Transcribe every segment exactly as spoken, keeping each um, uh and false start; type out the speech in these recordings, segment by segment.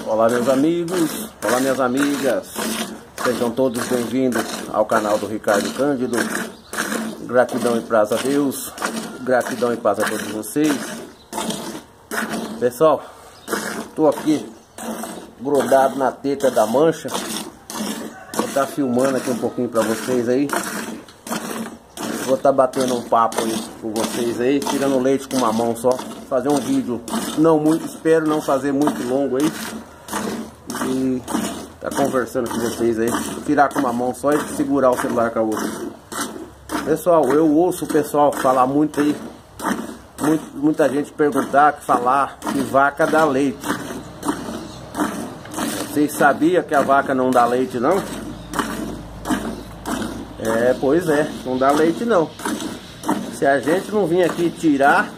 Olá meus amigos, olá minhas amigas, sejam todos bem-vindos ao canal do Ricardo Cândido. Gratidão e paz a Deus, gratidão e paz a todos vocês. Pessoal, tô aqui grudado na teta da mancha. Vou estar filmando aqui um pouquinho para vocês aí. Vou estar batendo um papo aí com vocês aí, tirando leite com uma mão só. Fazer um vídeo não muito, espero não fazer muito longo aí. E tá conversando com vocês aí. Tirar com uma mão só e segurar o celular com a outra. Pessoal, eu ouço o pessoal falar muito aí. Muito, muita gente perguntar, falar que vaca dá leite. Vocês sabiam que a vaca não dá leite não? É, pois é, não dá leite não. Se a gente não vir aqui tirar,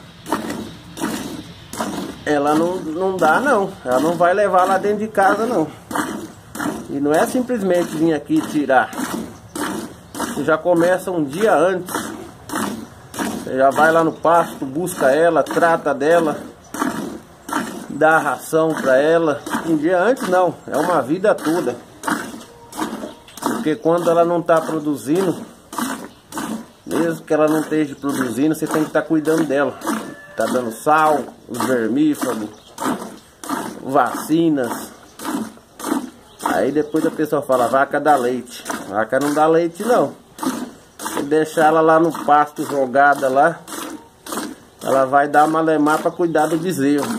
ela não, não dá não. Ela não vai levar lá dentro de casa não. E não é simplesmente vir aqui tirar. Você já começa um dia antes. Você já vai lá no pasto, busca ela, trata dela, dá ração para ela. Um dia antes não, é uma vida toda. Porque quando ela não está produzindo, mesmo que ela não esteja produzindo, você tem que estar tá cuidando dela. Tá dando sal, os vermífagos, vacinas. Aí depois a pessoa fala, vaca dá leite. Vaca não dá leite não. Se deixar ela lá no pasto jogada lá, ela vai dar malemar para cuidar do bezerro.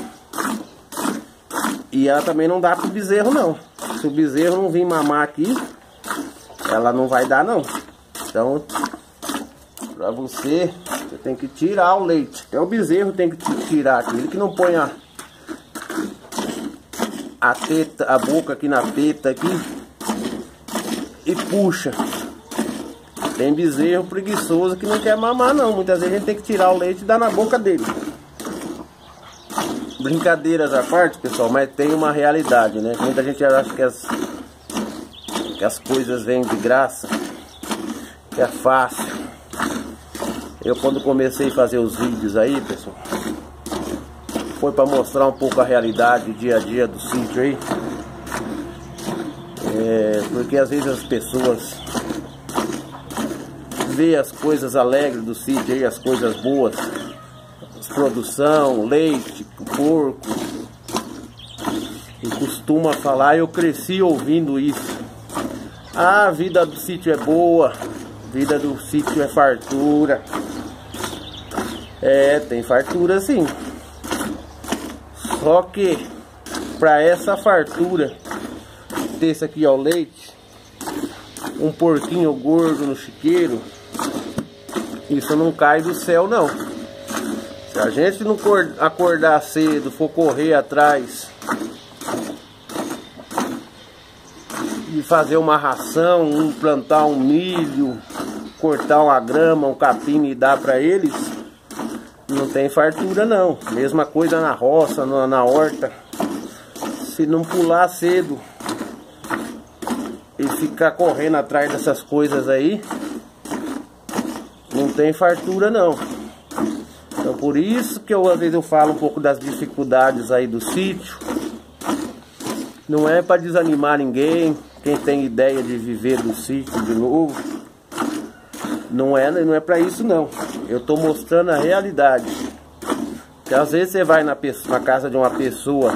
E ela também não dá pro bezerro não. Se o bezerro não vir mamar aqui, ela não vai dar não. Então, pra você, você tem que tirar o leite. Até o bezerro tem que tirar aqui. Ele que não põe a, a teta, a boca aqui na teta aqui e puxa. Tem bezerro preguiçoso que não quer mamar não. Muitas vezes a gente tem que tirar o leite e dar na boca dele. Brincadeiras à parte, pessoal, mas tem uma realidade, né? Muita gente acha que as, que as coisas vêm de graça, que é fácil. Eu quando comecei a fazer os vídeos aí, pessoal, foi para mostrar um pouco a realidade, o dia a dia do sítio aí. É, porque às vezes as pessoas vê as coisas alegres do sítio aí, as coisas boas, produção, leite, porco, e costuma falar, eu cresci ouvindo isso. Ah, a vida do sítio é boa, a vida do sítio é fartura. É, tem fartura sim. Só que para essa fartura ter esse aqui ó, o leite, um porquinho gordo no chiqueiro, isso não cai do céu não. Se a gente não acordar cedo, for correr atrás e fazer uma ração, um, plantar um milho, cortar uma grama, um capim e dar para eles, não tem fartura não. Mesma coisa na roça, na, na horta. Se não pular cedo e ficar correndo atrás dessas coisas aí, não tem fartura não. Então por isso que eu às vezes eu falo um pouco das dificuldades aí do sítio. Não é para desanimar ninguém, quem tem ideia de viver do sítio de novo. Não é, não é para isso não. Eu tô mostrando a realidade. Que às vezes você vai na, pessoa, na casa de uma pessoa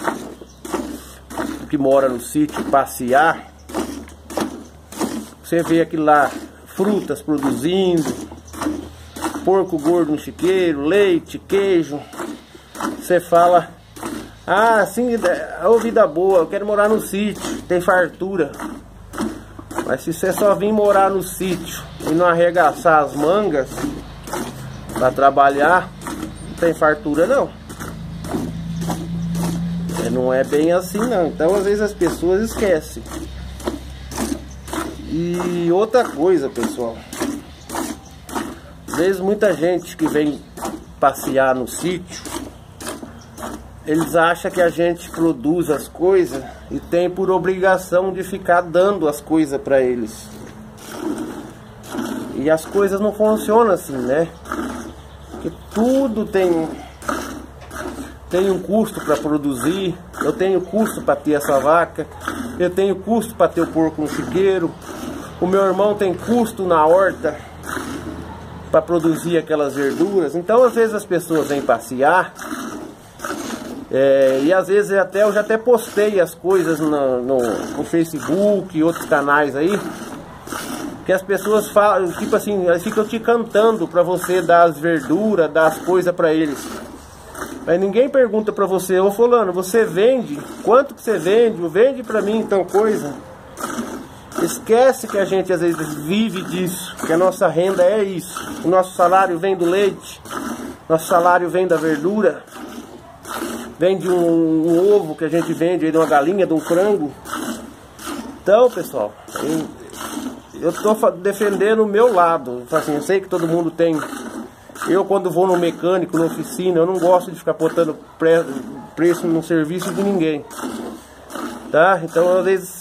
que mora no sítio passear, você vê aquilo lá, frutas produzindo, porco gordo no chiqueiro, leite, queijo. Você fala, ah, sim, ô vida boa, eu quero morar no sítio, tem fartura. Mas se você só vir morar no sítio e não arregaçar as mangas para trabalhar, não tem fartura não. É, não é bem assim não. Então às vezes as pessoas esquecem. E outra coisa, pessoal, às vezes muita gente que vem passear no sítio, eles acham que a gente produz as coisas e tem por obrigação de ficar dando as coisas para eles. E as coisas não funcionam assim, né? Porque tudo tem tem um custo para produzir, eu tenho custo para ter essa vaca, eu tenho custo para ter o porco no chiqueiro, o meu irmão tem custo na horta para produzir aquelas verduras. Então às vezes as pessoas vêm passear, é, e às vezes até eu já até postei as coisas no, no, no Facebook e outros canais aí, que as pessoas falam, tipo assim, elas ficam te cantando para você dar as verduras, dar as coisas para eles. Mas ninguém pergunta para você: ô fulano, você vende? Quanto que você vende? Vende para mim então coisa. Esquece que a gente às vezes vive disso, que a nossa renda é isso. O nosso salário vem do leite, nosso salário vem da verdura, vem de um, um ovo que a gente vende, de uma galinha, de um frango. Então, pessoal, eu estou defendendo o meu lado. Assim, eu sei que todo mundo tem. Eu, quando vou no mecânico, na oficina, eu não gosto de ficar botando pre preço no serviço de ninguém, tá? Então, às vezes,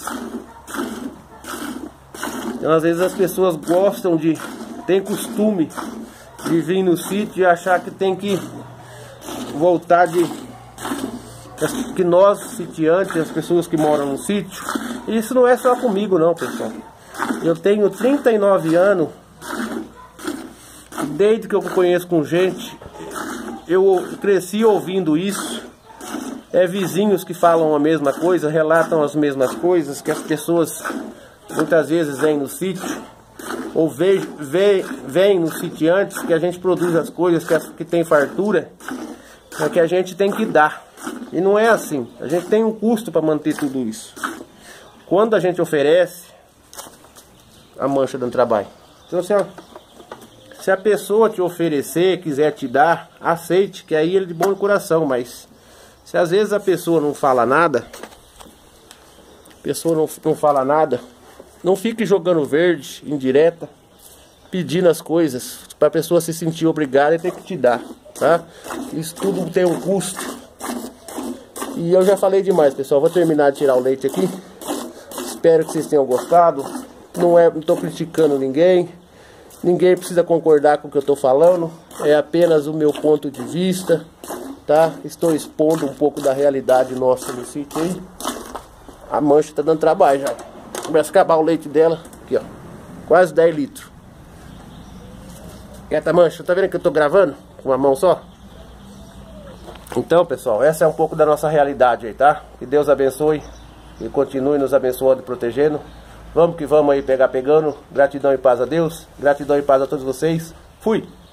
então, às vezes as pessoas gostam de, tem costume de vir no sítio e achar que tem que voltar de, que nós sitiantes, as pessoas que moram no sítio, isso não é só comigo não, pessoal. Eu tenho trinta e nove anos. Desde que eu conheço com gente, eu cresci ouvindo isso. É vizinhos que falam a mesma coisa, relatam as mesmas coisas, que as pessoas muitas vezes vêm no sítio, ou vêm vê, vê no sitiantes, que a gente produz as coisas, que, as, que tem fartura, é que a gente tem que dar. E não é assim, a gente tem um custo para manter tudo isso. Quando a gente oferece, a mancha dando trabalho. Então, assim, ó, se a pessoa te oferecer, quiser te dar, aceite, que aí ele é de bom coração. Mas se às vezes a pessoa não fala nada, a pessoa não, não fala nada, não fique jogando verde, indireta, pedindo as coisas, para a pessoa se sentir obrigada e ter que te dar, tá? Isso tudo tem um custo. E eu já falei demais, pessoal. Vou terminar de tirar o leite aqui. Espero que vocês tenham gostado. Não é, não estou criticando ninguém. Ninguém precisa concordar com o que eu estou falando. É apenas o meu ponto de vista, tá? Estou expondo um pouco da realidade nossa no sítio aí. A mancha está dando trabalho já. Começa a acabar o leite dela. Aqui, ó. Quase dez litros. Quieta, mancha. Tá vendo que eu estou gravando com uma mão só? Então, pessoal, essa é um pouco da nossa realidade aí, tá? Que Deus abençoe e continue nos abençoando e protegendo. Vamos que vamos aí pegar pegando. Gratidão e paz a Deus. Gratidão e paz a todos vocês. Fui!